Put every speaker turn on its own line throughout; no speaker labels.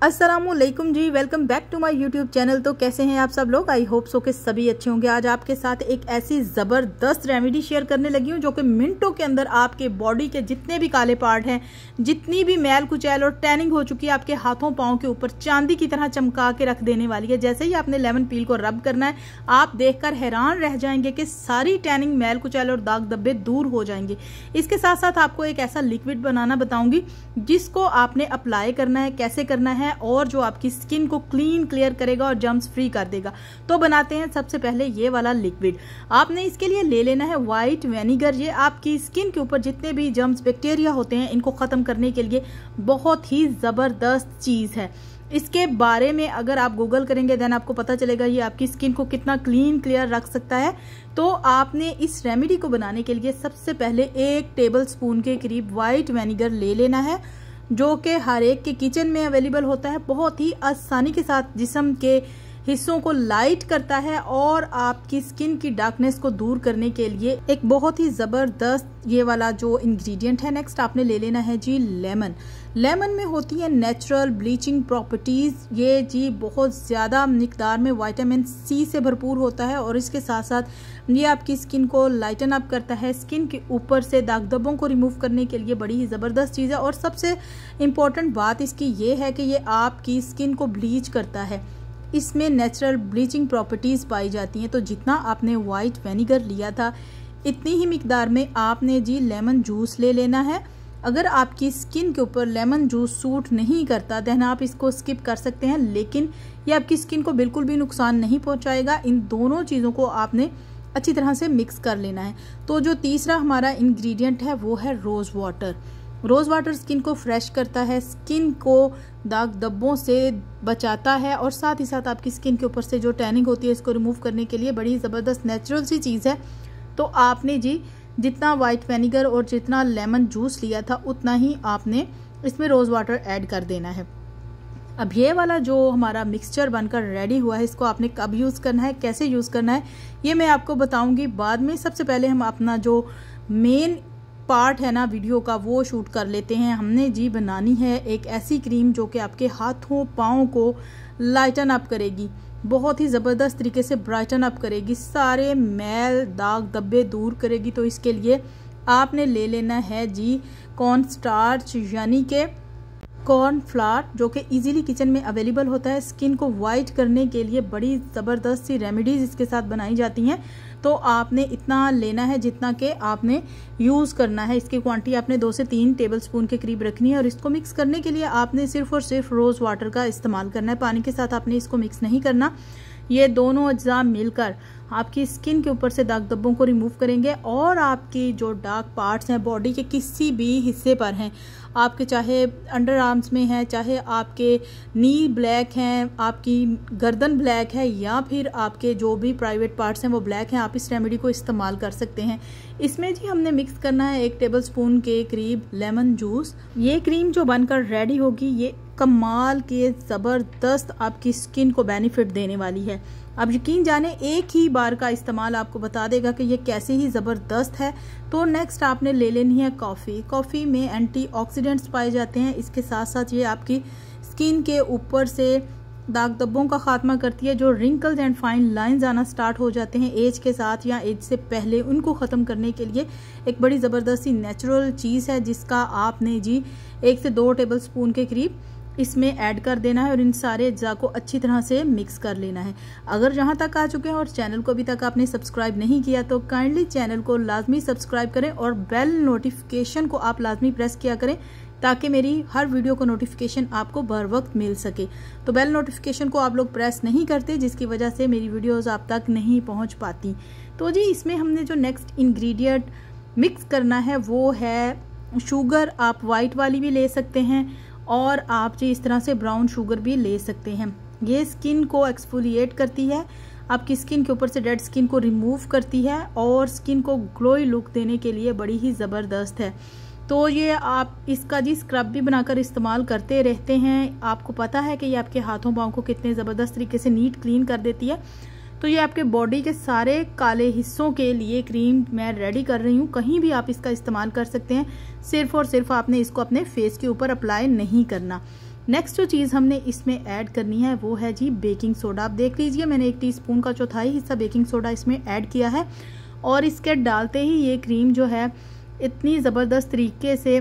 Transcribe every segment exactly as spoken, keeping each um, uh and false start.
अस्सलामुअलैकुम जी, welcome back to my YouTube channel. तो कैसे हैं आप सब लोग? आई होप सो कि सभी अच्छे होंगे। आज आपके साथ एक ऐसी ज़बरदस्त रेमेडी शेयर करने लगी हूं जो कि मिनटों के अंदर आपके बॉडी के जितने भी काले पार्ट हैं, जितनी भी मैल कुचैल और टैनिंग हो चुकी है, आपके हाथों पाँव के ऊपर चांदी की तरह चमका के रख देने वाली है। जैसे ही आपने लेमन पील को रब करना है, आप देखकर हैरान रह जाएंगे कि सारी टैनिंग, मैल कुचैल और दाग धब्बे दूर हो जाएंगे। इसके साथ साथ आपको एक ऐसा लिक्विड बनाना बताऊंगी जिसको आपने अप्लाई करना है, कैसे करना है, और जो आपकी स्किन को क्लीन क्लियर करेगा और जर्म्स फ्री कर देगा। तो बनाते हैं सबसे पहले ये वाला लिक्विड। आपने इसके लिए ले लेना है व्हाइट विनेगर। ये आपकी स्किन के ऊपर जितने भी जर्म्स, बैक्टीरिया होते हैं, इनको खत्म करने के लिए बहुत ही जबरदस्त चीज है। इसके बारे में अगर आप गूगल करेंगे देन आपको पता चलेगा ये आपकी स्किन को कितना क्लीन क्लियर रख सकता है। तो आपने इस रेमेडी को बनाने के लिए सबसे पहले एक टेबल स्पून के करीब व्हाइट विनेगर ले लेना है, जो कि हर एक के किचन में अवेलेबल होता है। बहुत ही आसानी के साथ जिस्म के हिस्सों को लाइट करता है और आपकी स्किन की डार्कनेस को दूर करने के लिए एक बहुत ही ज़बरदस्त ये वाला जो इंग्रेडिएंट है। नेक्स्ट आपने ले लेना है जी लेमन। लेमन में होती है नेचुरल ब्लीचिंग प्रॉपर्टीज़। ये जी बहुत ज़्यादा मिकदार में विटामिन सी से भरपूर होता है और इसके साथ साथ ये आपकी स्किन को लाइटन अप करता है। स्किन के ऊपर से दाग धब्बों को रिमूव करने के लिए बड़ी ही ज़बरदस्त चीज़ है। और सबसे इम्पॉर्टेंट बात इसकी ये है कि ये आपकी स्किन को ब्लीच करता है। इसमें नेचुरल ब्लीचिंग प्रॉपर्टीज़ पाई जाती हैं। तो जितना आपने वाइट विनेगर लिया था, इतनी ही मिकदार में आपने जी लेमन जूस ले लेना है। अगर आपकी स्किन के ऊपर लेमन जूस सूट नहीं करता देन आप इसको स्किप कर सकते हैं, लेकिन ये आपकी स्किन को बिल्कुल भी नुकसान नहीं पहुंचाएगा। इन दोनों चीज़ों को आपने अच्छी तरह से मिक्स कर लेना है। तो जो तीसरा हमारा इंग्रेडिएंट है वो है rose water. Rose water skin को फ्रेश करता है, स्किन को दाग धब्बों से बचाता है और साथ ही साथ आपकी स्किन के ऊपर से जो टैनिंग होती है इसको रिमूव करने के लिए बड़ी ज़बरदस्त नेचुरल सी चीज़ है। तो आपने जी जितना वाइट विनेगर और जितना लेमन जूस लिया था उतना ही आपने इसमें रोज़ वाटर ऐड कर देना है। अब ये वाला जो हमारा मिक्सचर बनकर रेडी हुआ है, इसको आपने कब यूज़ करना है, कैसे यूज़ करना है, ये मैं आपको बताऊँगी बाद में। सबसे पहले हम अपना जो मेन पार्ट है ना वीडियो का वो शूट कर लेते हैं। हमने जी बनानी है एक ऐसी क्रीम जो कि आपके हाथों पाँव को लाइटन अप करेगी, बहुत ही ज़बरदस्त तरीके से ब्राइटन अप करेगी, सारे मैल दाग धब्बे दूर करेगी। तो इसके लिए आपने ले लेना है जी कॉर्न स्टार्च, यानी कि कॉर्न फ्लावर, जो कि इजीली किचन में अवेलेबल होता है। स्किन को वाइट करने के लिए बड़ी ज़बरदस्त सी रेमेडीज़ इसके साथ बनाई जाती हैं। तो आपने इतना लेना है जितना कि आपने यूज़ करना है। इसकी क्वांटिटी आपने दो से तीन टेबल स्पून के करीब रखनी है और इसको मिक्स करने के लिए आपने सिर्फ और सिर्फ रोज़ वाटर का इस्तेमाल करना है। पानी के साथ आपने इसको मिक्स नहीं करना। ये दोनों अज्जा मिलकर आपकी स्किन के ऊपर से दाग धब्बों को रिमूव करेंगे और आपकी जो डार्क पार्ट्स हैं बॉडी के किसी भी हिस्से पर हैं, आपके चाहे अंडर आर्म्स में है, चाहे आपके नी ब्लैक हैं, आपकी गर्दन ब्लैक है, या फिर आपके जो भी प्राइवेट पार्ट्स हैं वो ब्लैक हैं, आप इस रेमेडी को इस्तेमाल कर सकते हैं। इसमें जी हमने मिक्स करना है एक टेबल स्पून के करीब लेमन जूस। ये क्रीम जो बनकर रेडी होगी ये कमाल के ज़बरदस्त आपकी स्किन को बेनिफिट देने वाली है। अब यकीन जाने एक ही बार का इस्तेमाल आपको बता देगा कि ये कैसे ही ज़बरदस्त है। तो नेक्स्ट आपने ले लेनी है कॉफ़ी। कॉफ़ी में एंटीऑक्सीडेंट्स पाए जाते हैं। इसके साथ साथ ये आपकी स्किन के ऊपर से दाग धब्बों का खात्मा करती है। जो रिंकल्स एंड फाइन लाइंस आना स्टार्ट हो जाते हैं एज के साथ या एज से पहले, उनको ख़त्म करने के लिए एक बड़ी ज़बरदस्त सी नेचुरल चीज़ है जिसका आपने जी एक से दो टेबल स्पून के करीब इसमें ऐड कर देना है और इन सारे अज्जा को अच्छी तरह से मिक्स कर लेना है। अगर यहाँ तक आ चुके हैं और चैनल को अभी तक आपने सब्सक्राइब नहीं किया तो काइंडली चैनल को लाजमी सब्सक्राइब करें और बेल नोटिफिकेशन को आप लाजमी प्रेस किया करें ताकि मेरी हर वीडियो को नोटिफिकेशन आपको बर वक्त मिल सके। तो बेल नोटिफिकेशन को आप लोग प्रेस नहीं करते, जिसकी वजह से मेरी वीडियोज़ आप तक नहीं पहुँच पाती। तो जी इसमें हमने जो नेक्स्ट इंग्रेडिएंट मिक्स करना है वो है शुगर। आप वाइट वाली भी ले सकते हैं और आप जी इस तरह से ब्राउन शुगर भी ले सकते हैं। ये स्किन को एक्सफोलिएट करती है, आपकी स्किन के ऊपर से डेड स्किन को रिमूव करती है और स्किन को ग्लोई लुक देने के लिए बड़ी ही ज़बरदस्त है। तो ये आप इसका जी स्क्रब भी बनाकर इस्तेमाल करते रहते हैं। आपको पता है कि ये आपके हाथों पाँव को कितने ज़बरदस्त तरीके से नीट क्लीन कर देती है। तो ये आपके बॉडी के सारे काले हिस्सों के लिए क्रीम मैं रेडी कर रही हूँ। कहीं भी आप इसका इस्तेमाल कर सकते हैं, सिर्फ और सिर्फ आपने इसको अपने फेस के ऊपर अप्लाई नहीं करना। नेक्स्ट जो चीज़ हमने इसमें ऐड करनी है वो है जी बेकिंग सोडा। आप देख लीजिए मैंने एक टीस्पून का चौथाई हिस्सा बेकिंग सोडा इसमें ऐड किया है और इसके डालते ही ये क्रीम जो है इतनी ज़बरदस्त तरीके से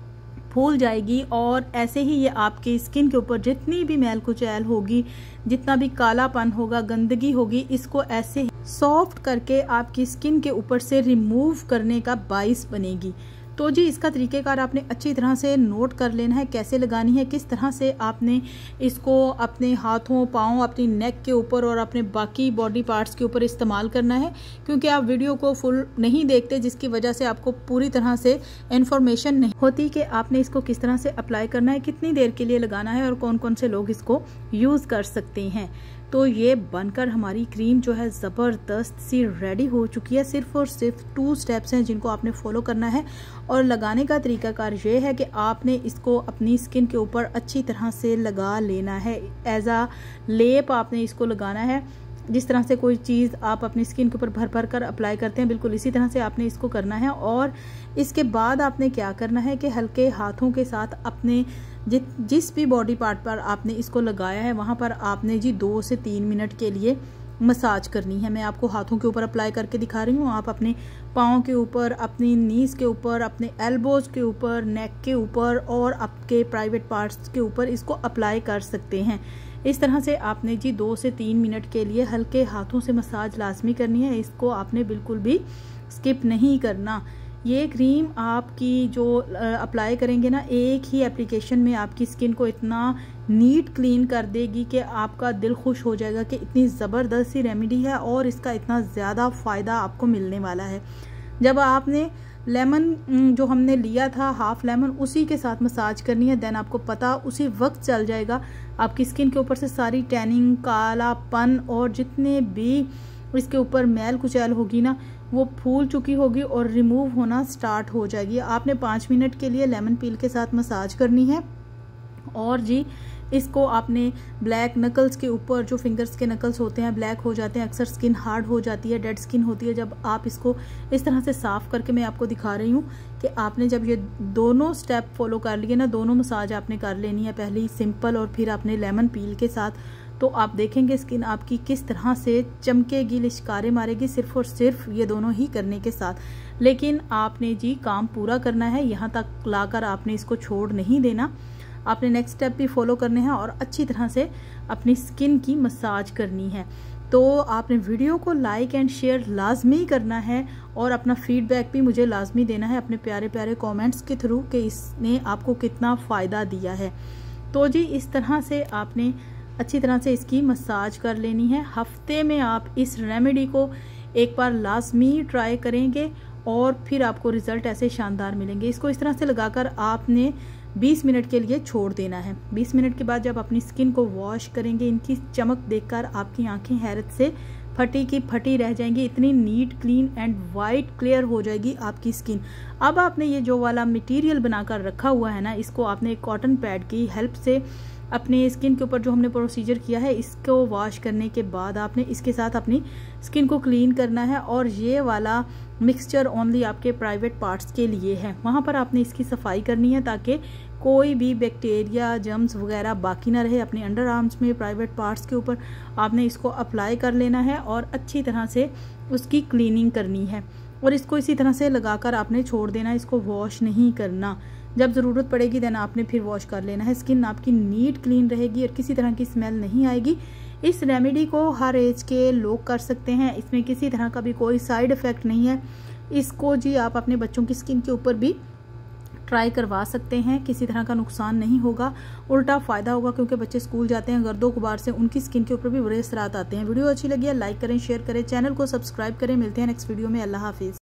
फूल जाएगी और ऐसे ही ये आपकी स्किन के ऊपर जितनी भी मैल कुचैल होगी, जितना भी कालापन होगा, गंदगी होगी, इसको ऐसे सॉफ्ट करके आपकी स्किन के ऊपर से रिमूव करने का बाइस बनेगी। तो जी इसका तरीक़ेकार आपने अच्छी तरह से नोट कर लेना है, कैसे लगानी है, किस तरह से आपने इसको अपने हाथों, पाँव, अपनी नेक के ऊपर और अपने बाकी बॉडी पार्ट्स के ऊपर इस्तेमाल करना है। क्योंकि आप वीडियो को फुल नहीं देखते, जिसकी वजह से आपको पूरी तरह से इन्फॉर्मेशन नहीं होती कि आपने इसको किस तरह से अप्लाई करना है, कितनी देर के लिए लगाना है और कौन कौन से लोग इसको यूज़ कर सकते हैं। तो ये बनकर हमारी क्रीम जो है ज़बरदस्त सी रेडी हो चुकी है। सिर्फ और सिर्फ टू स्टेप्स हैं जिनको आपने फॉलो करना है और लगाने का तरीकाकार ये है कि आपने इसको अपनी स्किन के ऊपर अच्छी तरह से लगा लेना है। एज आ लेप आपने इसको लगाना है। जिस तरह से कोई चीज़ आप अपनी स्किन के ऊपर भर भर कर अप्लाई करते हैं, बिल्कुल इसी तरह से आपने इसको करना है। और इसके बाद आपने क्या करना है कि हल्के हाथों के साथ अपने जि, जिस भी बॉडी पार्ट पर आपने इसको लगाया है वहाँ पर आपने जी दो से तीन मिनट के लिए मसाज करनी है। मैं आपको हाथों के ऊपर अप्लाई करके दिखा रही हूँ। आप अपने पाँव के ऊपर, अपनी नीज के ऊपर, अपने एल्बोज के ऊपर, नेक के ऊपर और आपके प्राइवेट पार्ट्स के ऊपर इसको अप्लाई कर सकते हैं। इस तरह से आपने जी दो से तीन मिनट के लिए हल्के हाथों से मसाज लाजमी करनी है। इसको आपने बिल्कुल भी स्किप नहीं करना। ये क्रीम आपकी जो अप्लाई करेंगे ना, एक ही एप्लीकेशन में आपकी स्किन को इतना नीट क्लीन कर देगी कि आपका दिल खुश हो जाएगा कि इतनी ज़बरदस्त सी रेमेडी है और इसका इतना ज़्यादा फ़ायदा आपको मिलने वाला है। जब आपने लेमन जो हमने लिया था, हाफ लेमन, उसी के साथ मसाज करनी है। देन आपको पता उसी वक्त चल जाएगा आपकी स्किन के ऊपर से सारी टैनिंग, कालापन और जितने भी इसके ऊपर मैल कुचैल होगी ना, वो फूल चुकी होगी और रिमूव होना स्टार्ट हो जाएगी। आपने पाँच मिनट के लिए लेमन पील के साथ मसाज करनी है और जी इसको आपने ब्लैक नकल्स के ऊपर, जो फिंगर्स के नकल्स होते हैं ब्लैक हो जाते हैं, अक्सर स्किन हार्ड हो जाती है, डेड स्किन होती है, जब आप इसको इस तरह से साफ़ करके, मैं आपको दिखा रही हूँ कि आपने जब ये दोनों स्टेप फॉलो कर लिए ना, दोनों मसाज आपने कर लेनी है, पहले सिंपल और फिर आपने लेमन पील के साथ, तो आप देखेंगे स्किन आपकी किस तरह से चमकेगी, लिशकारे मारेगी, सिर्फ और सिर्फ ये दोनों ही करने के साथ। लेकिन आपने जी काम पूरा करना है, यहाँ तक लाकर आपने इसको छोड़ नहीं देना। आपने नेक्स्ट स्टेप भी फॉलो करने हैं और अच्छी तरह से अपनी स्किन की मसाज करनी है। तो आपने वीडियो को लाइक एंड शेयर लाजमी करना है और अपना फीडबैक भी मुझे लाजमी देना है अपने प्यारे प्यारे कमेंट्स के थ्रू कि इसने आपको कितना फ़ायदा दिया है। तो जी इस तरह से आपने अच्छी तरह से इसकी मसाज कर लेनी है। हफ्ते में आप इस रेमेडी को एक बार लाजमी ट्राई करेंगे और फिर आपको रिज़ल्ट ऐसे शानदार मिलेंगे। इसको इस तरह से लगाकर आपने बीस मिनट के लिए छोड़ देना है। बीस मिनट के बाद जब अपनी स्किन को वॉश करेंगे, इनकी चमक देखकर आपकी आंखें हैरत से फटी की फटी रह जाएंगी। इतनी neat, clean and white clear हो जाएगी आपकी स्किन। अब आपने ये जो वाला मटेरियल बनाकर रखा हुआ है ना, इसको आपने एक कॉटन पैड की हेल्प से अपने स्किन के ऊपर जो हमने प्रोसीजर किया है, इसको वॉश करने के बाद आपने इसके साथ अपनी स्किन को क्लीन करना है। और ये वाला मिक्सचर ओनली आपके प्राइवेट पार्ट्स के लिए है, वहाँ पर आपने इसकी सफाई करनी है ताकि कोई भी बैक्टीरिया, जर्म्स वगैरह बाकी ना रहे। अपने अंडर आर्म्स में, प्राइवेट पार्ट्स के ऊपर आपने इसको अप्लाई कर लेना है और अच्छी तरह से उसकी क्लीनिंग करनी है। और इसको इसी तरह से लगाकर आपने छोड़ देना, इसको वॉश नहीं करना। जब ज़रूरत पड़ेगी देन आपने फिर वॉश कर लेना है। स्किन आपकी नीट क्लीन रहेगी और किसी तरह की स्मेल नहीं आएगी। इस रेमेडी को हर एज के लोग कर सकते हैं, इसमें किसी तरह का भी कोई साइड इफ़ेक्ट नहीं है। इसको जी आप अपने बच्चों की स्किन के ऊपर भी ट्राई करवा सकते हैं, किसी तरह का नुकसान नहीं होगा, उल्टा फ़ायदा होगा, क्योंकि बच्चे स्कूल जाते हैं गर्दो गुबार से, उनकी स्किन के ऊपर भी बुरे असरात आते हैं। वीडियो अच्छी लगी है लाइक करें, शेयर करें, चैनल को सब्सक्राइब करें। मिलते हैं नेक्स्ट वीडियो में। अल्लाह हाफिज़।